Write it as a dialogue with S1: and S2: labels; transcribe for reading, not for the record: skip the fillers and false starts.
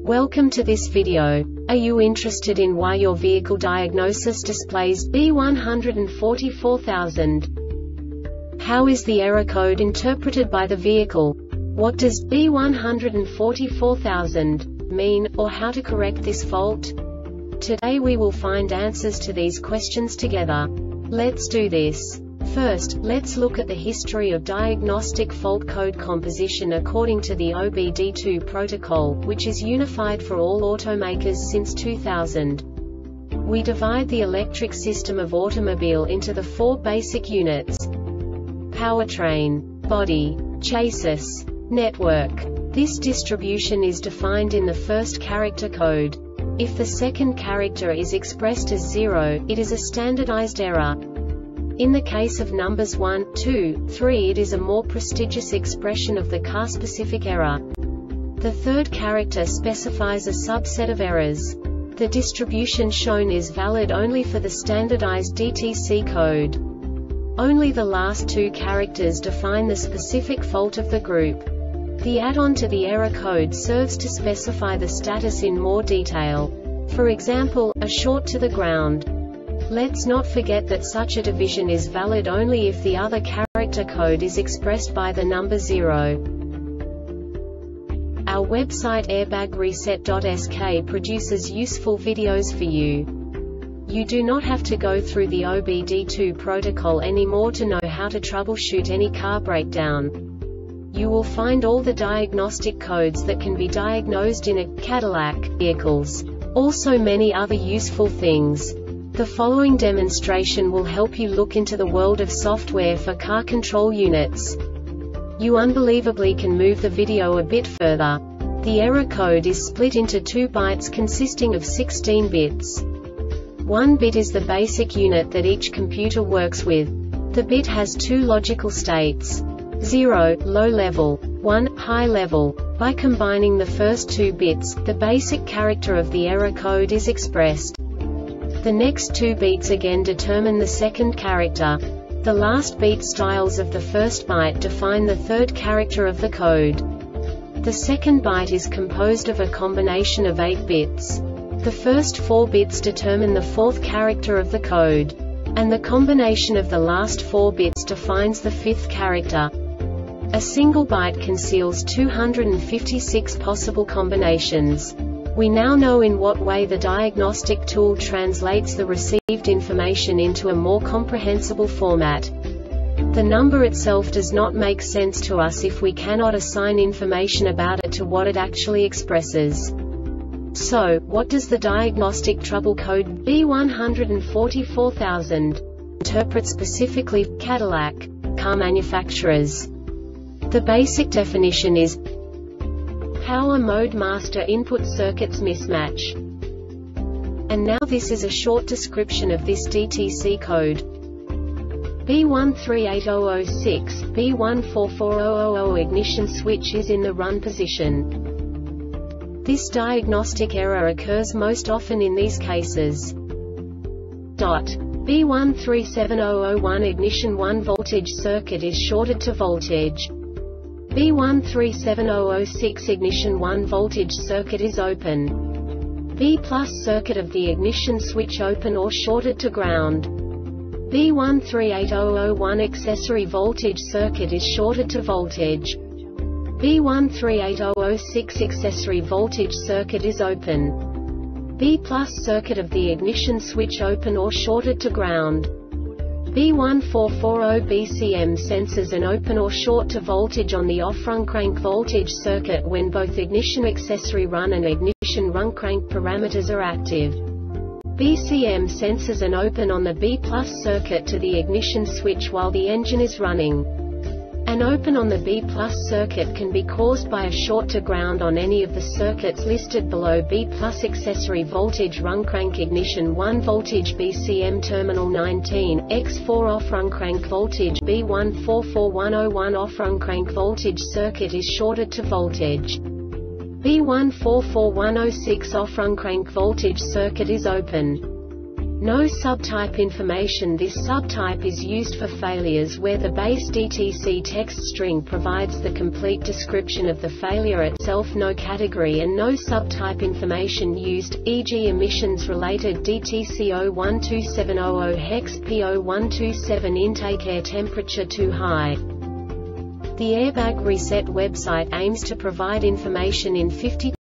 S1: Welcome to this video. Are you interested in why your vehicle diagnosis displays B144000? How is the error code interpreted by the vehicle? What does B144000 mean, or how to correct this fault? Today we will find answers to these questions together. Let's do this. First, let's look at the history of diagnostic fault code composition according to the OBD2 protocol, which is unified for all automakers since 2000. We divide the electric system of automobile into the four basic units: powertrain, body, chassis, network. This distribution is defined in the first character code. If the second character is expressed as 0, it is a standardized error. In the case of numbers 1, 2, 3, it is a more prestigious expression of the car-specific error. The third character specifies a subset of errors. The distribution shown is valid only for the standardized DTC code. Only the last two characters define the specific fault of the group. The add-on to the error code serves to specify the status in more detail. For example, a short to the ground. Let's not forget that such a division is valid only if the other character code is expressed by the number 0. Our website airbagreset.sk produces useful videos for you. You do not have to go through the OBD2 protocol anymore to know how to troubleshoot any car breakdown. You will find all the diagnostic codes that can be diagnosed in a Cadillac vehicles. Also many other useful things. The following demonstration will help you look into the world of software for car control units. You unbelievably can move the video a bit further. The error code is split into 2 bytes consisting of 16 bits. 1 bit is the basic unit that each computer works with. The bit has 2 logical states: 0, low level, 1, high level. By combining the first 2 bits, the basic character of the error code is expressed. The next 2 beats again determine the second character. The last beat styles of the first byte define the third character of the code. The second byte is composed of a combination of 8 bits. The first 4 bits determine the fourth character of the code. And the combination of the last 4 bits defines the fifth character. A single byte conceals 256 possible combinations. We now know in what way the diagnostic tool translates the received information into a more comprehensible format. The number itself does not make sense to us if we cannot assign information about it to what it actually expresses. So, what does the diagnostic trouble code B144000 interpret specifically for Cadillac car manufacturers? The basic definition is power mode master input circuits mismatch. And now this is a short description of this DTC code. B138006, B144000 ignition switch is in the run position. This diagnostic error occurs most often in these cases. B137001 ignition 1 voltage circuit is shorted to voltage. B137006 ignition 1 voltage circuit is open. B+ circuit of the ignition switch open or shorted to ground. B138001 accessory voltage circuit is shorted to voltage. B138006 accessory voltage circuit is open. B+ circuit of the ignition switch open or shorted to ground. B1440 BCM senses an open or short to voltage on the off-run crank voltage circuit when both ignition accessory run and ignition run crank parameters are active. BCM senses an open on the B+ circuit to the ignition switch while the engine is running. An open on the B+ circuit can be caused by a short to ground on any of the circuits listed below. B+ accessory voltage run crank ignition 1 voltage BCM terminal 19, X4 off-run crank voltage B144101 off-run crank voltage circuit is shorted to voltage. B144106 off-run crank voltage circuit is open. No subtype information. This subtype is used for failures where the base DTC text string provides the complete description of the failure itself. No category and no subtype information used, e.g. emissions-related DTC 012700 hex P0127 intake air temperature too high. The Airbag Reset website aims to provide information in 50